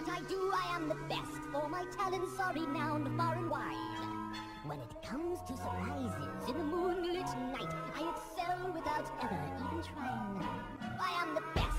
what I do, I am the best, for my talents are renowned far and wide. When it comes to surprises in the moonlit night, I excel without ever even trying. I am the best.